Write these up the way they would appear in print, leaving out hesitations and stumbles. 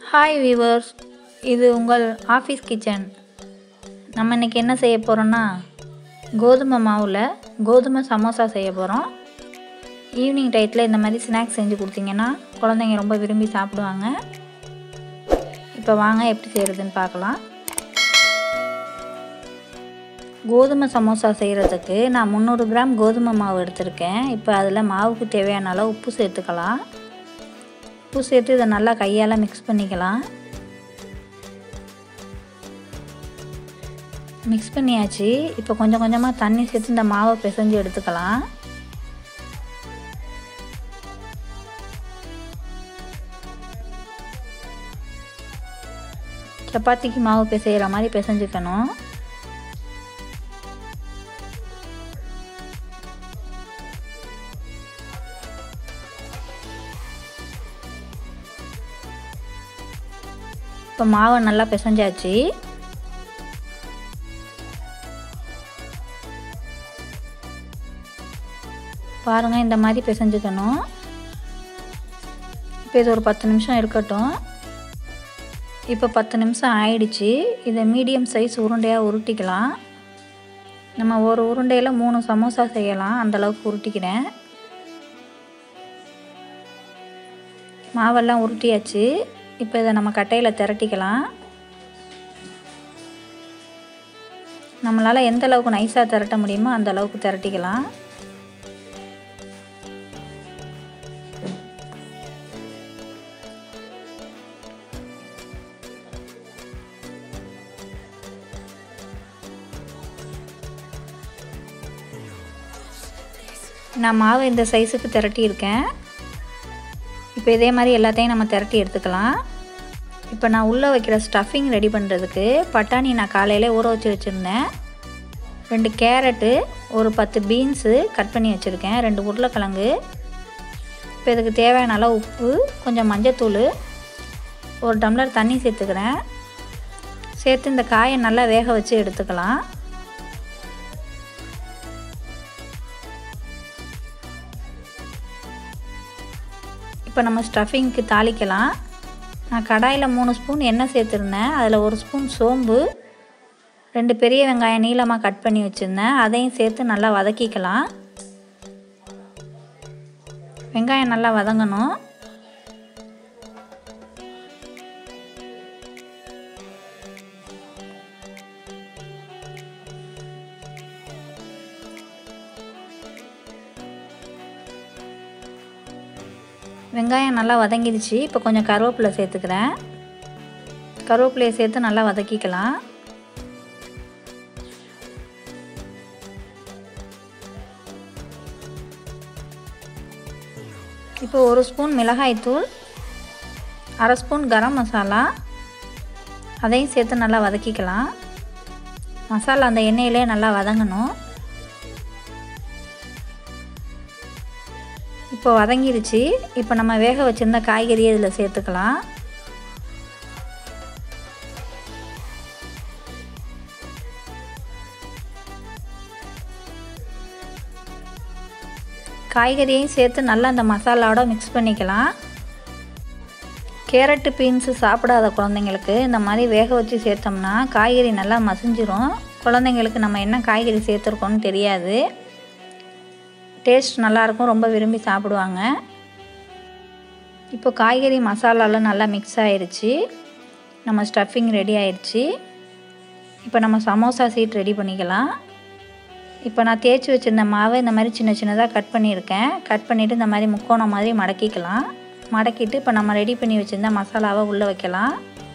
Hi viewers, இது உங்கள் office kitchen. நம்ம இன்றைக்கி என்ன செய்ய போகிறோன்னா, கோதுமை மாவில் கோதுமை சமோசா செய்ய போகிறோம். ஈவினிங் டயத்தில் இந்த மாதிரி ஸ்நாக்ஸ் செஞ்சு கொடுத்தீங்கன்னா குழந்தைங்க ரொம்ப விரும்பி சாப்பிடுவாங்க. இப்போ வாங்க எப்படி செய்கிறதுன்னு பார்க்கலாம். கோதுமை சமோசா செய்கிறதுக்கு நான் 300 கிராம் கோதுமை மாவு எடுத்திருக்கேன். இப்போ அதில் மாவுக்கு தேவையான அளவு உப்பு சேர்த்துக்கலாம். உப்பு சேர்த்து இதை நல்லா கையால் மிக்ஸ் பண்ணிக்கலாம். மிக்ஸ் பண்ணியாச்சு. இப்போ கொஞ்சம் கொஞ்சமாக தண்ணி சேர்த்து இந்த மாவை பிசைஞ்சு எடுத்துக்கலாம். சப்பாத்திக்கு மாவு பிசைகிற மாதிரி பிசைஞ்சுக்கணும். இப்போ மாவை நல்லா பிசைஞ்சாச்சு. பாருங்கள், இந்த மாதிரி பிசைஞ்சுக்கணும். இப்போ இது ஒரு 10 நிமிஷம் இருக்கட்டும். இப்போ 10 நிமிஷம் ஆயிடுச்சு. இதை மீடியம் சைஸ் உருண்டையாக உருட்டிக்கலாம். நம்ம ஒரு உருண்டையில் 3 சமோசா செய்யலாம், அந்தளவுக்கு உருட்டிக்கிறேன். மாவெல்லாம் உருட்டியாச்சு. இப்போ இதை நம்ம கட்டையில் திரட்டிக்கலாம். நம்மளால் எந்த அளவுக்கு நைஸாக திரட்ட முடியுமோ அந்த அளவுக்கு திரட்டிக்கலாம். நான் மாவு இந்த சைஸுக்கு திரட்டியிருக்கேன். இப்போ இதே மாதிரி எல்லாத்தையும் நம்ம திரட்டி எடுத்துக்கலாம். இப்போ நான் உள்ளே வைக்கிற ஸ்டஃபிங் ரெடி பண்ணுறதுக்கு பட்டாணி நான் காலையில் ஊற வச்சு வச்சுருந்தேன். 2 கேரட்டு, ஒரு 10 பீன்ஸு கட் பண்ணி வச்சுருக்கேன், 2 உருளைக்கிழங்கு. இப்போ இதுக்கு தேவையான அளவு உப்பு, கொஞ்சம் மஞ்சத்தூள், ஒரு டம்ளர் தண்ணி சேர்த்துக்கிறேன். சேர்த்து இந்த காயை நல்லா வேக வச்சு எடுத்துக்கலாம். இப்போ நம்ம ஸ்டஃபிங்க்கு தாளிக்கலாம். நான் கடாயில் 3 ஸ்பூன் எண்ணெய் சேர்த்துருந்தேன். அதில் 1 ஸ்பூன் சோம்பு, 2 பெரிய வெங்காயம் நீளமாக கட் பண்ணி வச்சுருந்தேன், அதையும் சேர்த்து நல்லா வதக்கிக்கலாம். வெங்காயம் நல்லா வதங்கணும். வெங்காயம் நல்லா வதங்கிடுச்சு. இப்போ கொஞ்சம் கருவேப்பிலை சேர்த்துக்கிறேன். கருவேப்பிலையை சேர்த்து நல்லா வதக்கிக்கலாம். இப்போ 1 ஸ்பூன் மிளகாய்த்தூள், 1/2 ஸ்பூன் கரம் மசாலா, அதையும் சேர்த்து நல்லா வதக்கிக்கலாம். மசாலா அந்த எண்ணெயிலே நல்லா வதங்கணும். இப்போ வதங்கிடுச்சு. இப்போ நம்ம வேக வச்சுருந்த காய்கறியை இதில் சேர்த்துக்கலாம். காய்கறியையும் சேர்த்து நல்லா அந்த மசாலாவோட மிக்ஸ் பண்ணிக்கலாம். கேரட்டு பீன்ஸு சாப்பிடாத குழந்தைங்களுக்கு இந்த மாதிரி வேக வச்சு சேர்த்தோம்னா காய்கறி நல்லா மசிஞ்சிரும். குழந்தைங்களுக்கு நம்ம என்ன காய்கறி சேர்த்துருக்கோன்னு தெரியாது. டேஸ்ட் நல்லாயிருக்கும், ரொம்ப விரும்பி சாப்பிடுவாங்க. இப்போ காய்கறி மசாலாலாம் நல்லா மிக்ஸ் ஆகிடுச்சு. நம்ம ஸ்டஃபிங் ரெடி ஆயிடுச்சு. இப்போ நம்ம சமோசா சீட் ரெடி பண்ணிக்கலாம். இப்போ நான் தேய்ச்சி வச்சுருந்த மாவை இந்த மாதிரி சின்ன சின்னதாக கட் பண்ணியிருக்கேன். கட் பண்ணிவிட்டு இந்த மாதிரி முக்கோணம் மாதிரி மடக்கிக்கலாம். மடக்கிட்டு இப்போ நம்ம ரெடி பண்ணி வச்சுருந்த மசாலாவை உள்ளே வைக்கலாம்.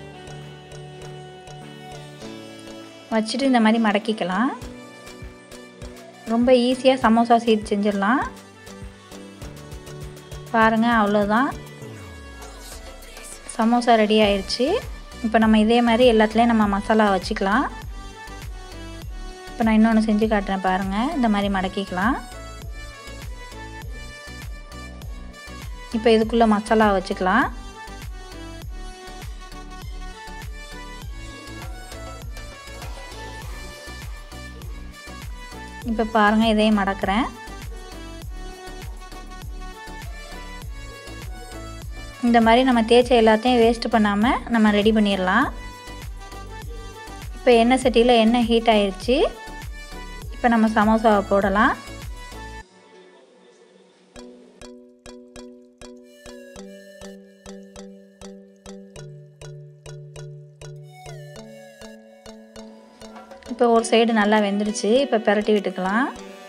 வச்சுட்டு இந்த மாதிரி மடக்கிக்கலாம். ரொம்ப ஈஸியாக சமோசா சீட் செஞ்சிடலாம். பாருங்கள், அவ்வளோதான், சமோசா ரெடி ஆயிடுச்சு. இப்போ நம்ம இதே மாதிரி எல்லாத்துலேயும் நம்ம மசாலா வச்சுக்கலாம். இப்போ நான் இன்னொன்று செஞ்சு காட்டுறேன் பாருங்கள். இந்த மாதிரி மடக்கிக்கலாம். இப்போ இதுக்குள்ளே மசாலா வச்சுக்கலாம். இப்போ பாருங்கள், இதையும் மடக்கிறேன். இந்த மாதிரி நம்ம தேய்ச்ச எல்லாத்தையும் வேஸ்ட் பண்ணாமல் நம்ம ரெடி பண்ணிடலாம். இப்போ எண்ணெய் சட்டியில் எண்ணெய் ஹீட் ஆயிடுச்சு. இப்போ நம்ம சமோசாவை போடலாம். இப்போ ஒரு சைடு நல்லா வெந்துருச்சு. இப்போ பிரட்டி விட்டுக்கலாம்.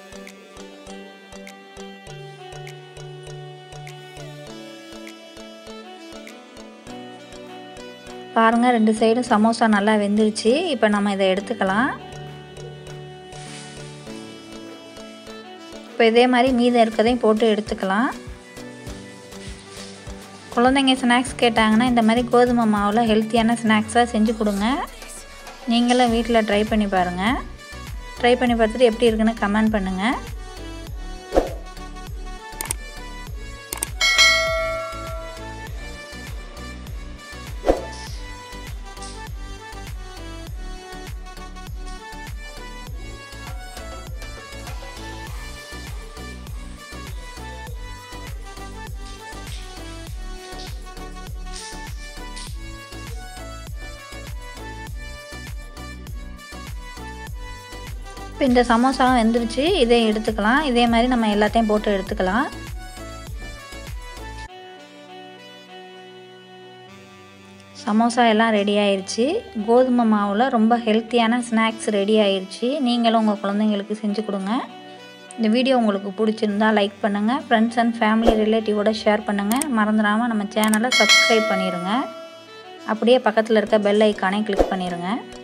பாருங்கள், 2 சைடும் சமோசா நல்லா வெந்துருச்சு. இப்போ நம்ம இதை எடுத்துக்கலாம். இப்போ இதே மாதிரி மீதம் இருக்கதையும் போட்டு எடுத்துக்கலாம். குழந்தைங்க ஸ்நாக்ஸ் கேட்டாங்கன்னா இந்த மாதிரி கோதுமை மாவில் ஹெல்த்தியான ஸ்நாக்ஸாக செஞ்சு கொடுங்க. நீங்களும் வீட்டில் ட்ரை பண்ணி பாருங்கள். ட்ரை பண்ணி பார்த்துட்டு எப்படி இருக்குன்னு கமெண்ட் பண்ணுங்கள். இப்போ இந்த சமோசாவும் வெந்துருச்சு. இதை எடுத்துக்கலாம். இதே மாதிரி நம்ம எல்லாத்தையும் போட்டு எடுத்துக்கலாம். சமோசா எல்லாம் ரெடி ஆயிடுச்சு. கோதுமை மாவில் ரொம்ப ஹெல்த்தியான ஸ்நாக்ஸ் ரெடி ஆயிடுச்சு. நீங்களும் உங்கள் குழந்தைங்களுக்கு செஞ்சு கொடுங்க. இந்த வீடியோ உங்களுக்கு பிடிச்சிருந்தா லைக் பண்ணுங்கள். ஃப்ரெண்ட்ஸ் அண்ட் ஃபேமிலி ரிலேட்டிவோட ஷேர் பண்ணுங்கள். மறந்துடாமல் நம்ம சேனலை சப்ஸ்கிரைப் பண்ணிடுங்க. அப்படியே பக்கத்தில் இருக்க பெல் ஐக்கானை கிளிக் பண்ணிடுங்க.